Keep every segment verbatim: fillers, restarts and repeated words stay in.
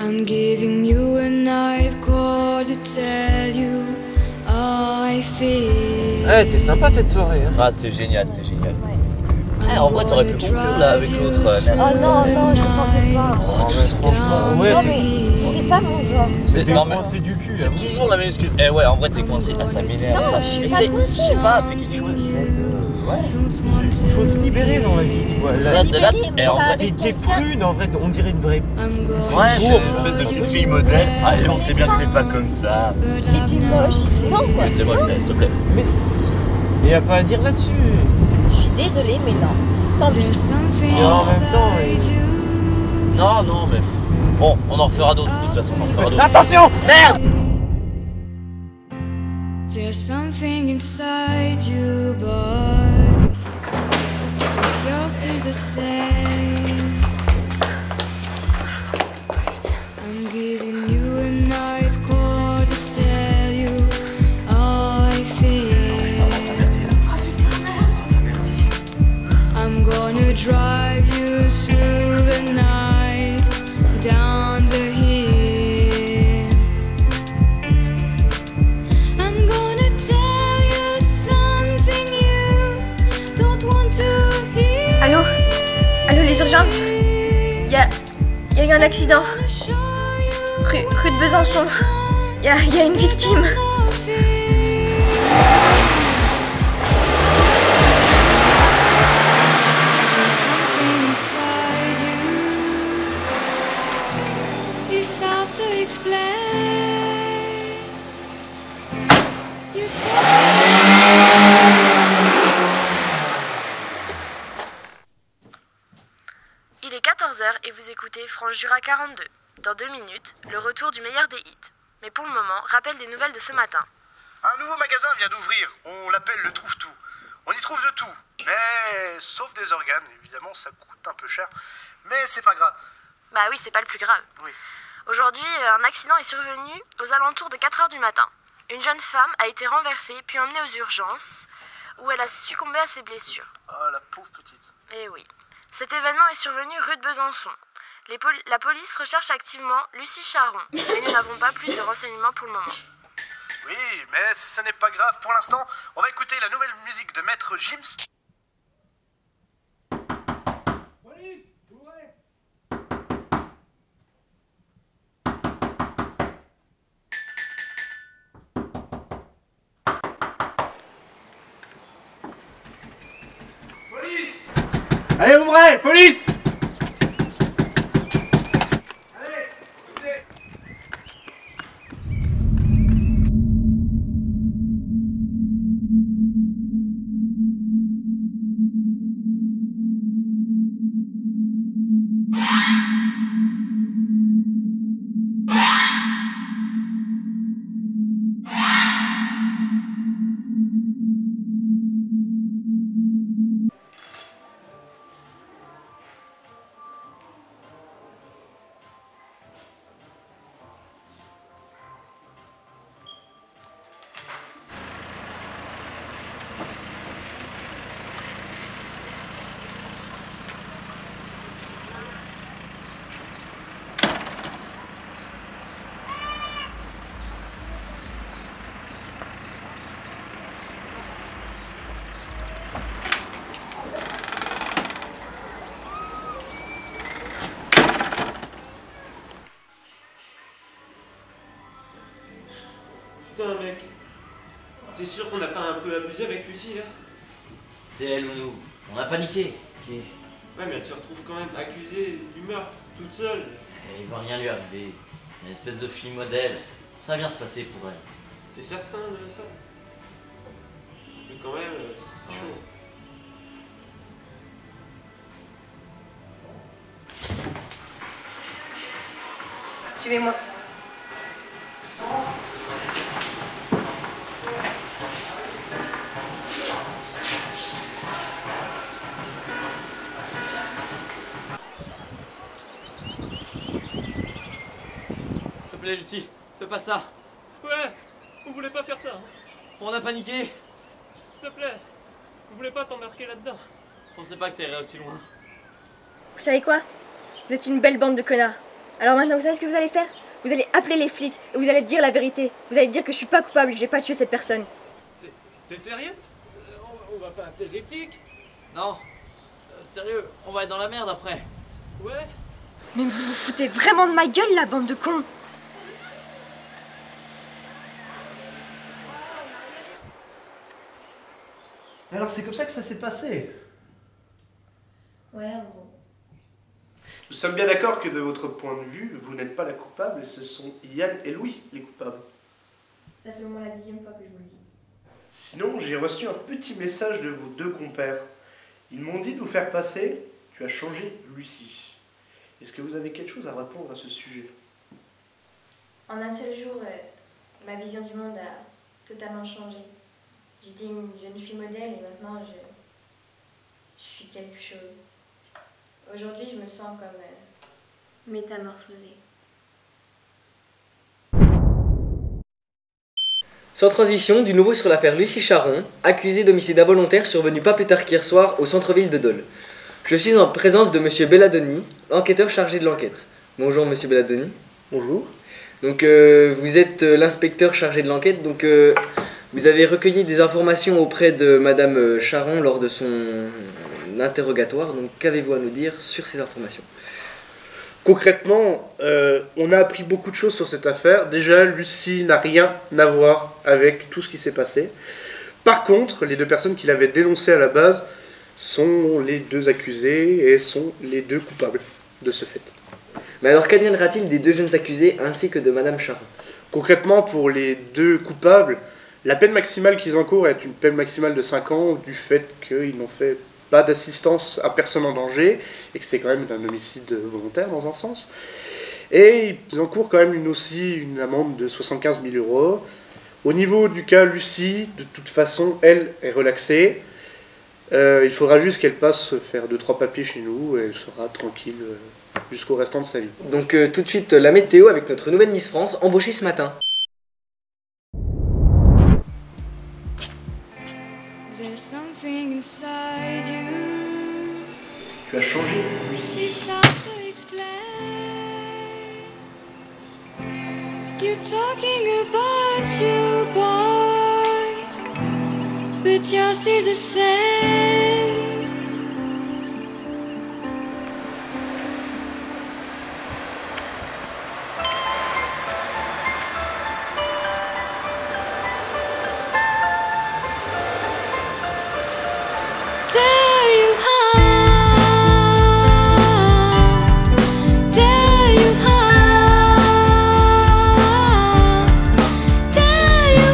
I'm giving you a night call to tell you how I feel. Eh, t'es sympa cette soirée, hein. Ah, c'était génial, c'était génial. Eh, en vrai, t'aurais pu conclure là avec l'autre. Euh, oh non, non, je me sentais pas. Oh, tout franchement, ouais. Non, mais c'était pas mon genre. C'est non, mais coincé du cul. c'est toujours la même excuse. Eh ouais, en vrai, t'es coincé. Ah, ça m'énerve. Non, Ça, je suis je pas sais, coincée, je sais pas, hein. fais quelque chose. Essaie de. Ouais. Il faut se libérer dans la vie, tu vois. Là, Ça, t'es là, libérer, mais eh, en pas vrai, avec t'es prune, en vrai, on dirait une vraie. ouais, je suis une espèce de petite fille modèle. Allez, on sait bien que t'es pas comme ça. Mais t'es moche. Non, quoi. Mais t'es moche, s'il te plaît. Mais il y a pas à dire là-dessus. Je suis désolée, mais non. Tant pis. Et en même temps, euh, Non, non, mais. Bon, on en refera d'autres. De toute façon, on en refera d'autres. attention! Merde! There's something inside you, but it's yours is the same. I'm giving you a night call to tell you how I feel. I'm gonna drive you through the night down the hill. I'm gonna tell you something you don't want to hear. Allô? Allô, les urgences? Il y a, y a eu un accident. Rue, rue de Besançon. Il y a, y a une victime. It's hard to explain. You Il est quatorze heures et vous écoutez France Jura quarante-deux. Dans deux minutes, le retour du meilleur des hits. Mais pour le moment, rappel des nouvelles de ce matin. Un nouveau magasin vient d'ouvrir, on l'appelle le Trouve-Tout. On y trouve de tout, mais sauf des organes, évidemment ça coûte un peu cher, mais c'est pas grave. Bah oui, c'est pas le plus grave. Oui. Aujourd'hui, un accident est survenu aux alentours de quatre heures du matin. Une jeune femme a été renversée puis emmenée aux urgences où elle a succombé à ses blessures. Ah la pauvre petite. Eh oui. Cet événement est survenu rue de Besançon. Les pol- la police recherche activement Lucie Charon, mais nous n'avons pas plus de renseignements pour le moment. Oui, mais ce n'est pas grave pour l'instant, on va écouter la nouvelle musique de Maître Gims. Allez, ouvrez! Police! Allez, ouvrez! Putain, mec. T'es sûr qu'on n'a pas un peu abusé avec Lucie, là? C'était elle ou nous. On a paniqué. Ok. Ouais, mais elle se retrouve quand même accusée du meurtre, toute seule. Et il va rien lui arriver. C'est une espèce de fille modèle. Ça va bien se passer pour elle. T'es certain de ça? Parce que quand même, euh, c'est Ouais. chaud. Suivez-moi. S'il te plaît, Lucie, fais pas ça. Ouais, on voulait pas faire ça. Hein. On a paniqué. S'il te plaît, on voulait pas t'embarquer là-dedans. On pensait pas que ça irait aussi loin. Vous savez quoi? Vous êtes une belle bande de connards. Alors maintenant, vous savez ce que vous allez faire? Vous allez appeler les flics et vous allez dire la vérité. Vous allez dire que je suis pas coupable et que j'ai pas tué cette personne. T'es- T'es sérieux? Euh, on, on va pas appeler les flics? Non. Euh, sérieux, on va être dans la merde après. Ouais. Mais vous vous foutez vraiment de ma gueule, la bande de cons! Alors c'est comme ça que ça s'est passé. Ouais, en gros. Nous sommes bien d'accord que de votre point de vue, vous n'êtes pas la coupable et ce sont Yann et Louis les coupables. Ça fait au moins la dixième fois que je vous le dis. Sinon, j'ai reçu un petit message de vos deux compères. Ils m'ont dit de vous faire passer, tu as changé Lucie. Est-ce que vous avez quelque chose à répondre à ce sujet? En un seul jour, euh, ma vision du monde a totalement changé. J'étais une jeune fille modèle et maintenant je, je suis quelque chose. Aujourd'hui, je me sens comme euh, métamorphosée. Sans transition, du nouveau sur l'affaire Lucie Charon, accusée d'homicide involontaire survenu pas plus tard qu'hier soir au centre-ville de Dole. Je suis en présence de monsieur Belladoni, enquêteur chargé de l'enquête. Bonjour monsieur Belladoni. Bonjour. Donc euh, vous êtes euh, l'inspecteur chargé de l'enquête, donc euh, vous avez recueilli des informations auprès de madame Charon lors de son interrogatoire. Donc qu'avez-vous à nous dire sur ces informations? Concrètement, euh, on a appris beaucoup de choses sur cette affaire. Déjà, Lucie n'a rien à voir avec tout ce qui s'est passé. Par contre, les deux personnes qui l'avaient dénoncée à la base sont les deux accusés et sont les deux coupables de ce fait. Mais alors qu'adviendra-t-il des deux jeunes accusés ainsi que de madame Charon? Concrètement, pour les deux coupables, la peine maximale qu'ils encourent est une peine maximale de cinq ans du fait qu'ils n'ont fait pas d'assistance à personne en danger et que c'est quand même un homicide volontaire dans un sens. Et ils encourent quand même une, aussi une amende de soixante-quinze mille euros. Au niveau du cas Lucie, de toute façon, elle est relaxée. Euh, il faudra juste qu'elle passe faire deux trois papiers chez nous et elle sera tranquille euh, jusqu'au restant de sa vie. Donc euh, tout de suite la météo avec notre nouvelle Miss France embauchée ce matin. There's something inside you. Tu as changé, Lucie. It's hard to explain. You're talking about you, boy, but yours is the same. Tell you how, tell you how, tell you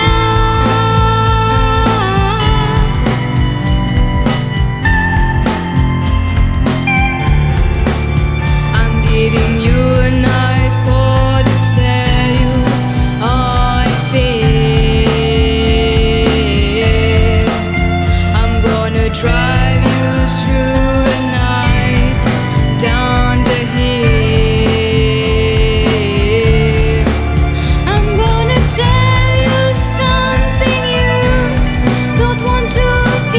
how. I'm giving you a night call to tell you how I feel. I'm gonna drive you through a night down the hill. I'm gonna tell you something you don't want to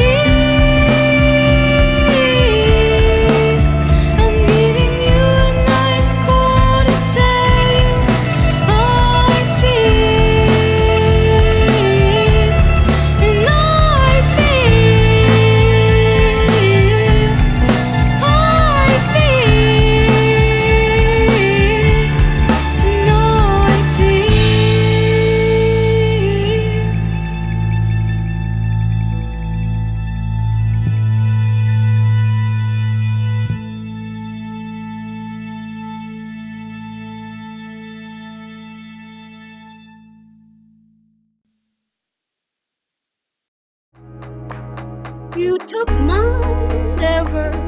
hear. I'm giving you a night call to tell you how I feel. And how I feel, how I feel, and how I feel. You took my endeavor